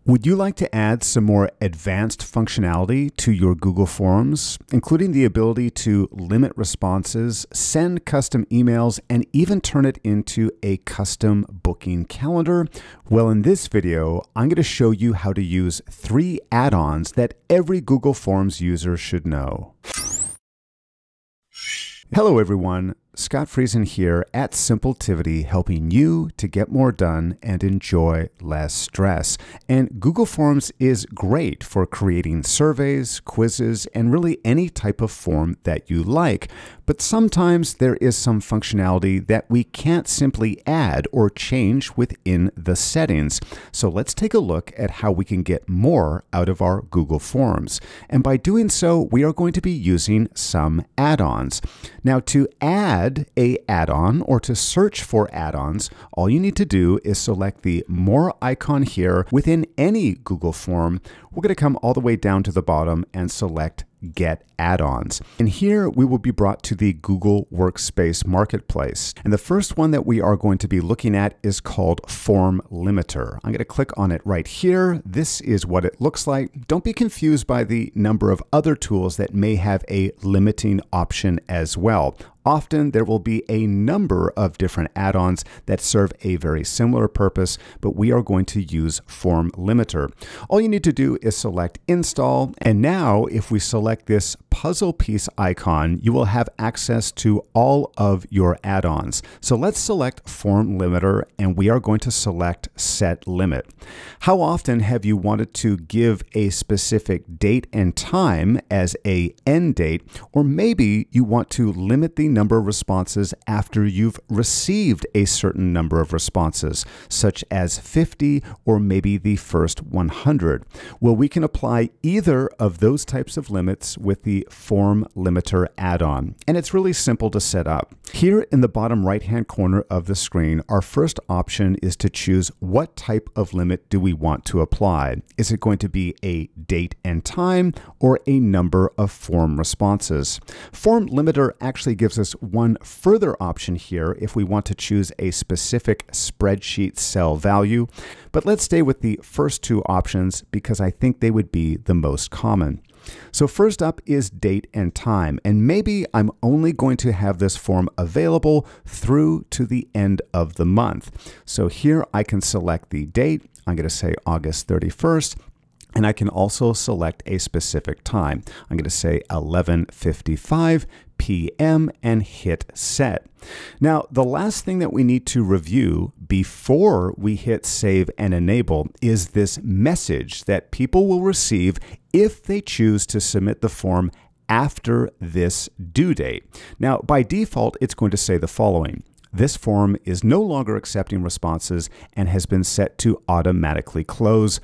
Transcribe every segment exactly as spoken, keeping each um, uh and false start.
Would you like to add some more advanced functionality to your Google Forms, including the ability to limit responses, send custom emails, and even turn it into a custom booking calendar? Well, in this video, I'm going to show you how to use three add-ons that every Google Forms user should know. Hello everyone, Scott Friesen here at Simpletivity, helping you to get more done and enjoy less stress. And Google Forms is great for creating surveys, quizzes, and really any type of form that you like. But sometimes there is some functionality that we can't simply add or change within the settings. So let's take a look at how we can get more out of our Google Forms. And by doing so, we are going to be using some add-ons. Now, to add a add-on or to search for add-ons, all you need to do is select the More icon here within any Google form. We're going to come all the way down to the bottom and select Get Add-ons. And here we will be brought to the Google Workspace Marketplace. And the first one that we are going to be looking at is called Form Limiter. I'm going to click on it right here. This is what it looks like. Don't be confused by the number of other tools that may have a limiting option as well. Often there will be a number of different add-ons that serve a very similar purpose, but we are going to use Form Limiter. All you need to do is select Install, and now if we select this puzzle piece icon, you will have access to all of your add-ons. So let's select Form Limiter, and we are going to select Set Limit. How often have you wanted to give a specific date and time as a end date, or maybe you want to limit the number of responses after you've received a certain number of responses, such as fifty or maybe the first one hundred. Well, we can apply either of those types of limits with the Form Limiter add-on, and it's really simple to set up. Here in the bottom right-hand corner of the screen, our first option is to choose what type of limit do we want to apply. Is it going to be a date and time or a number of form responses? Form Limiter actually gives us one further option here if we want to choose a specific spreadsheet cell value, but let's stay with the first two options because I think they would be the most common. So first up is date and time, and maybe I'm only going to have this form available through to the end of the month. So here I can select the date. I'm going to say August thirty-first. And I can also select a specific time. I'm going to say eleven fifty-five p m and hit set. Now, the last thing that we need to review before we hit save and enable is this message that people will receive if they choose to submit the form after this due date. Now, by default, it's going to say the following. This form is no longer accepting responses and has been set to automatically close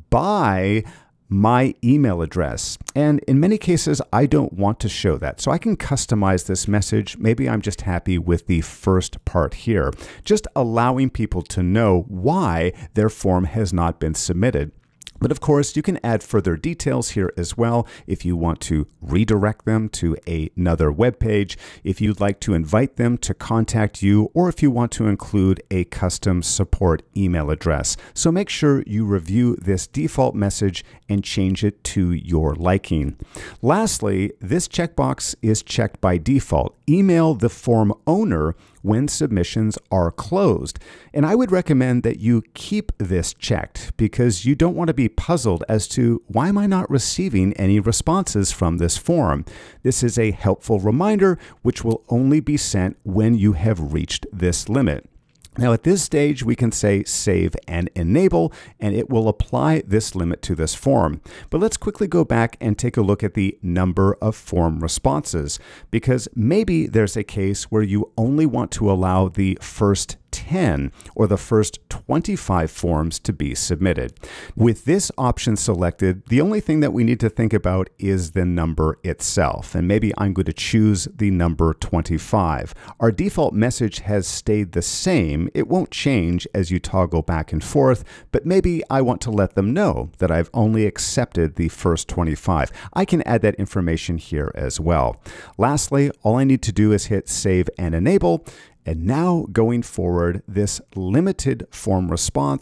by my email address. And in many cases, I don't want to show that. So I can customize this message. Maybe I'm just happy with the first part here, just allowing people to know why their form has not been submitted. But of course, you can add further details here as well if you want to redirect them to another web page, if you'd like to invite them to contact you, or if you want to include a custom support email address. So make sure you review this default message and change it to your liking. Lastly, this checkbox is checked by default. Email the form owner when submissions are closed. And I would recommend that you keep this checked because you don't want to be puzzled as to why am I not receiving any responses from this form. This is a helpful reminder which will only be sent when you have reached this limit. Now at this stage, we can say save and enable, and it will apply this limit to this form. But let's quickly go back and take a look at the number of form responses, because maybe there's a case where you only want to allow the first ten or the first twenty-five forms to be submitted. With this option selected, the only thing that we need to think about is the number itself. And maybe I'm going to choose the number twenty-five. Our default message has stayed the same. It won't change as you toggle back and forth, but maybe I want to let them know that I've only accepted the first twenty-five. I can add that information here as well. Lastly, all I need to do is hit save and enable. And now going forward, this limited form response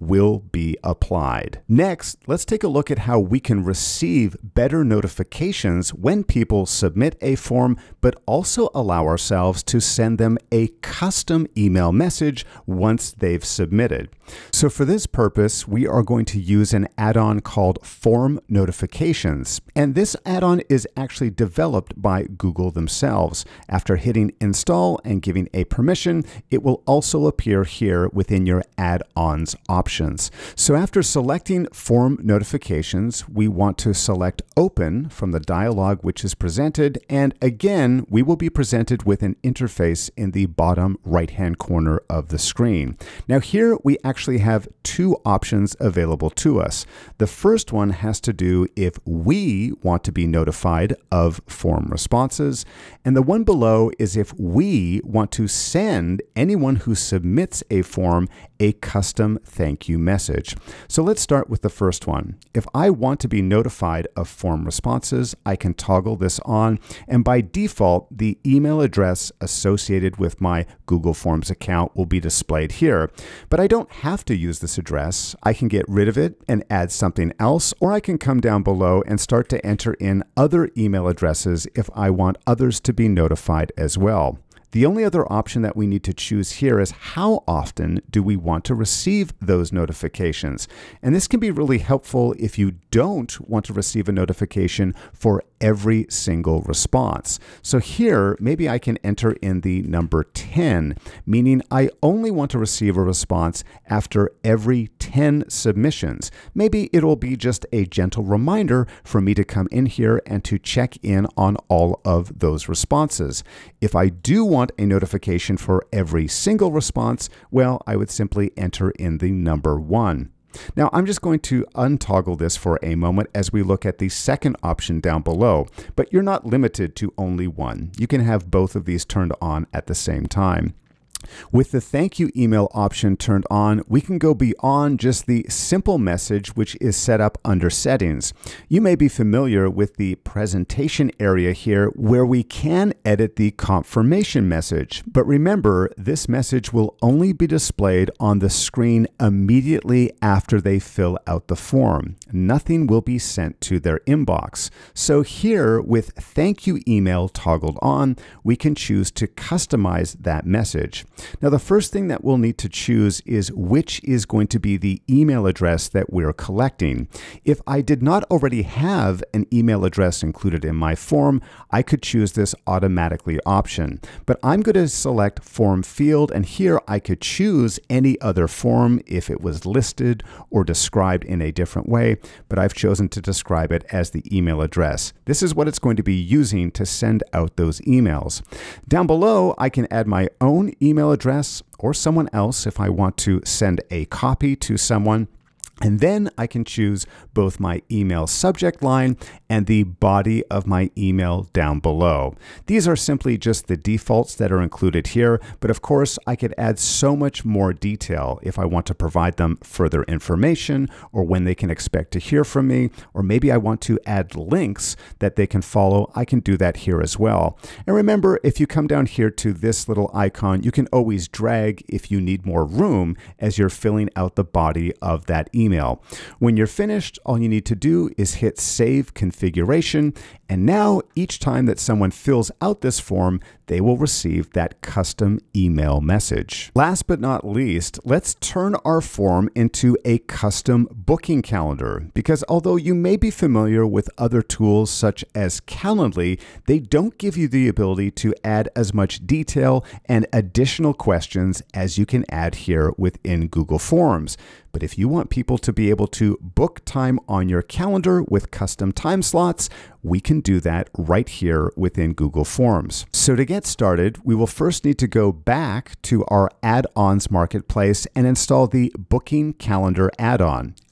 will be applied. Next, let's take a look at how we can receive better notifications when people submit a form, but also allow ourselves to send them a custom email message once they've submitted. So for this purpose, we are going to use an add-on called Form Notifications. And this add-on is actually developed by Google themselves. After hitting install and giving a permission, it will also appear here within your add-ons options. So after selecting Form Notifications, we want to select Open from the dialog which is presented. And again, we will be presented with an interface in the bottom right-hand corner of the screen. Now here we actually have two options available to us. The first one has to do if we want to be notified of form responses, and the one below is if we want to send anyone who submits a form a custom thank you message. So let's start with the first one. If I want to be notified of form responses, I can toggle this on, and by default, the email address associated with my Google Forms account will be displayed here. But I don't have to use this address. I can get rid of it and add something else, or I can come down below and start to enter in other email addresses if I want others to be notified as well. The only other option that we need to choose here is how often do we want to receive those notifications. And this can be really helpful if you don't want to receive a notification for every single response. So here, maybe I can enter in the number ten, meaning I only want to receive a response after every ten submissions. Maybe it'll be just a gentle reminder for me to come in here and to check in on all of those responses. If I do want a notification for every single response, well, I would simply enter in the number one. Now, I'm just going to untoggle this for a moment as we look at the second option down below, but you're not limited to only one. You can have both of these turned on at the same time. With the thank you email option turned on, we can go beyond just the simple message which is set up under settings. You may be familiar with the presentation area here where we can edit the confirmation message. But remember, this message will only be displayed on the screen immediately after they fill out the form. Nothing will be sent to their inbox. So here, with thank you email toggled on, we can choose to customize that message. Now, the first thing that we'll need to choose is which is going to be the email address that we're collecting. If I did not already have an email address included in my form, I could choose this automatically option. But I'm going to select form field, and here I could choose any other form if it was listed or described in a different way, but I've chosen to describe it as the email address. This is what it's going to be using to send out those emails. Down below, I can add my own email address or someone else if I want to send a copy to someone. And then I can choose both my email subject line and the body of my email down below. These are simply just the defaults that are included here, but of course I could add so much more detail if I want to provide them further information or when they can expect to hear from me, or maybe I want to add links that they can follow. I can do that here as well. And remember, if you come down here to this little icon, you can always drag if you need more room as you're filling out the body of that email. Email. When you're finished, all you need to do is hit Save Configuration, and now each time that someone fills out this form, they will receive that custom email message. Last but not least, let's turn our form into a custom booking calendar, because although you may be familiar with other tools such as Calendly, they don't give you the ability to add as much detail and additional questions as you can add here within Google Forms. But if you want people to be able to book time on your calendar with custom time slots, we can do that right here within Google Forms. So to get started, we will first need to go back to our add-ons marketplace and install the Booking Calendar add-on.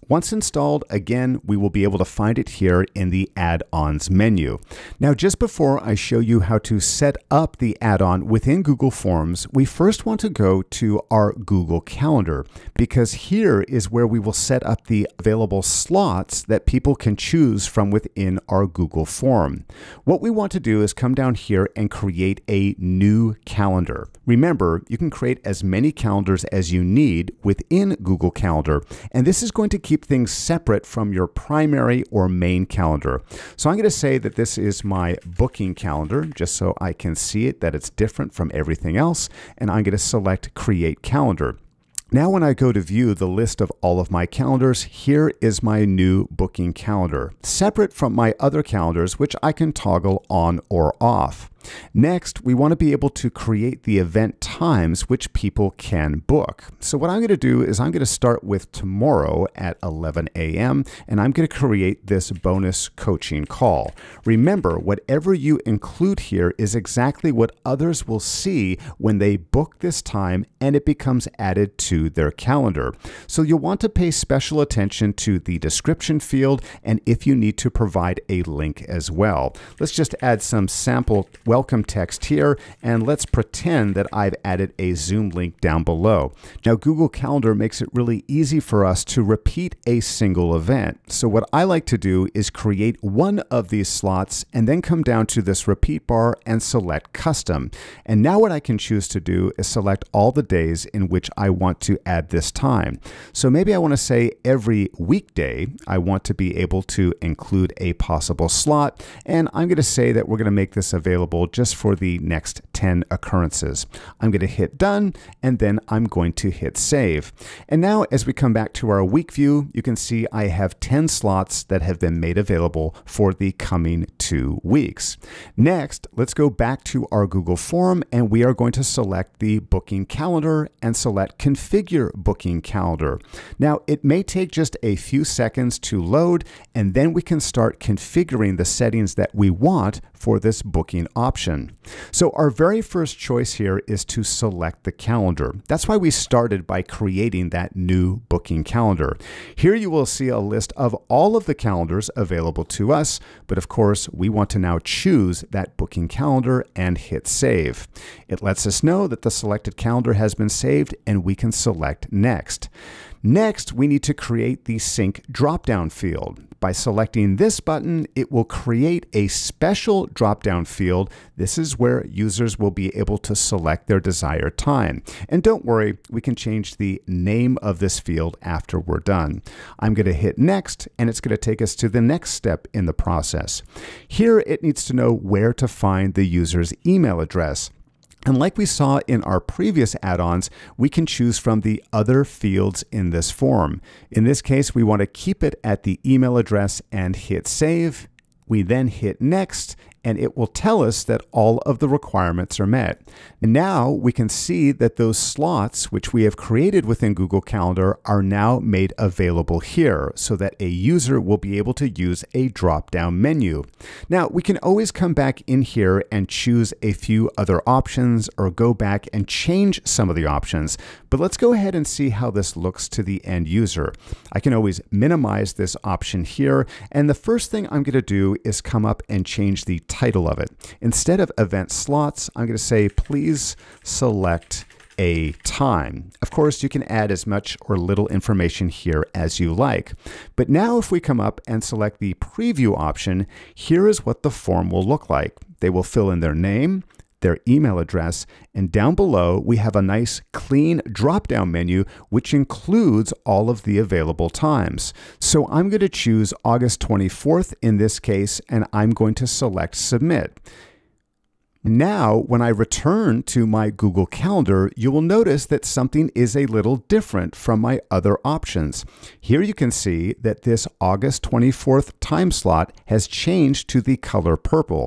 Once installed, again, we will be able to find it here in the Add-ons menu. Now, just before I show you how to set up the add-on within Google Forms, we first want to go to our Google Calendar, because here is where we will set up the available slots that people can choose from within our Google form. What we want to do is come down here and create a new calendar. Remember, you can create as many calendars as you need within Google Calendar, and this is going to keep things separate from your primary or main calendar. So I'm going to say that this is my booking calendar, just so I can see it, that it's different from everything else, and I'm going to select Create Calendar. Now when I go to view the list of all of my calendars, here is my new booking calendar, separate from my other calendars, which I can toggle on or off. Next, we want to be able to create the event times which people can book. So what I'm going to do is I'm going to start with tomorrow at eleven A M and I'm going to create this bonus coaching call. Remember, whatever you include here is exactly what others will see when they book this time, and it becomes added to their calendar. So you'll want to pay special attention to the description field, and if you need to provide a link as well. Let's just add some sample welcome text here, and let's pretend that I've added a Zoom link down below. Now, Google Calendar makes it really easy for us to repeat a single event. So what I like to do is create one of these slots and then come down to this repeat bar and select custom. And now what I can choose to do is select all the days in which I want to add this time. So maybe I want to say every weekday I want to be able to include a possible slot, and I'm going to say that we're going to make this available just for the next ten occurrences. I'm going to hit done, and then I'm going to hit save. And now as we come back to our week view, you can see I have ten slots that have been made available for the coming two weeks. Next, let's go back to our Google form, and we are going to select the booking calendar and select configure booking calendar. Now, it may take just a few seconds to load, and then we can start configuring the settings that we want for this booking option. So our very first choice here is to select the calendar. That's why we started by creating that new booking calendar. Here you will see a list of all of the calendars available to us, but of course we want to now choose that booking calendar and hit save. It lets us know that the selected calendar has been saved, and we can select next. Next, we need to create the sync drop-down field. By selecting this button, it will create a special drop-down field. This is where users will be able to select their desired time. And don't worry, we can change the name of this field after we're done. I'm going to hit next, and it's going to take us to the next step in the process. Here, it needs to know where to find the user's email address. And like we saw in our previous add-ons, we can choose from the other fields in this form. In this case, we want to keep it at the email address and hit save. We then hit next, and it will tell us that all of the requirements are met. Now we can see that those slots which we have created within Google Calendar are now made available here, so that a user will be able to use a drop-down menu. Now we can always come back in here and choose a few other options, or go back and change some of the options. But let's go ahead and see how this looks to the end user. I can always minimize this option here, and the first thing I'm going to do is come up and change the title of it. Instead of event slots, I'm going to say, please select a time. Of course, you can add as much or little information here as you like. But now if we come up and select the preview option, here is what the form will look like. They will fill in their name, their email address, and down below we have a nice clean drop-down menu which includes all of the available times. So I'm going to choose August twenty-fourth in this case, and I'm going to select submit. Now, when I return to my Google Calendar, you will notice that something is a little different from my other options. Here you can see that this August twenty-fourth time slot has changed to the color purple.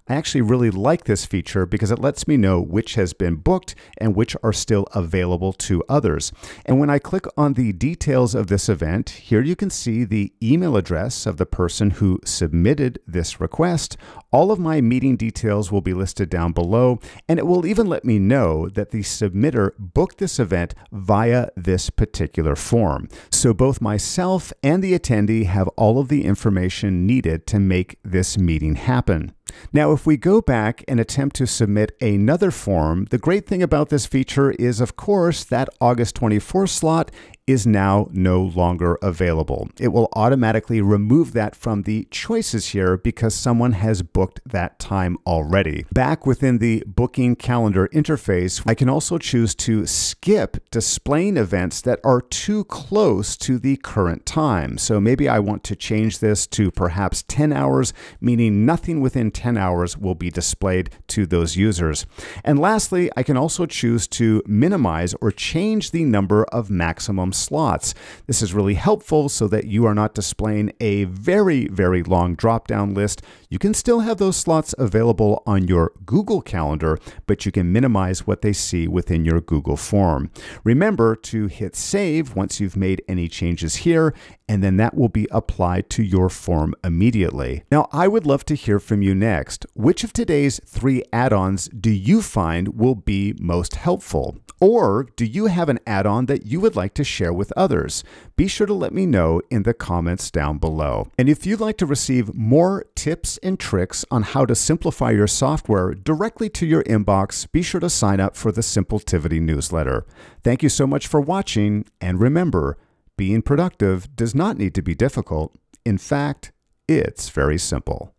I actually really like this feature because it lets me know which has been booked and which are still available to others. And when I click on the details of this event, here you can see the email address of the person who submitted this request. All of my meeting details will be listed down below, and it will even let me know that the submitter booked this event via this particular form. So both myself and the attendee have all of the information needed to make this meeting happen. Now, if we go back and attempt to submit another form, the great thing about this feature is, of course, that August twenty-fourth slot is now no longer available. It will automatically remove that from the choices here because someone has booked that time already. Back within the booking calendar interface, I can also choose to skip displaying events that are too close to the current time. So maybe I want to change this to perhaps ten hours, meaning nothing within ten hours will be displayed to those users. And lastly, I can also choose to minimize or change the number of maximum slots. This is really helpful so that you are not displaying a very, very long drop-down list. You can still have those slots available on your Google Calendar, but you can minimize what they see within your Google form. Remember to hit save once you've made any changes here, and then that will be applied to your form immediately. Now, I would love to hear from you next. Which of today's three add-ons do you find will be most helpful? Or do you have an add-on that you would like to share with others? Be sure to let me know in the comments down below. And if you'd like to receive more tips and tricks on how to simplify your software directly to your inbox, be sure to sign up for the Simpletivity newsletter. Thank you so much for watching, and remember, being productive does not need to be difficult. In fact, it's very simple.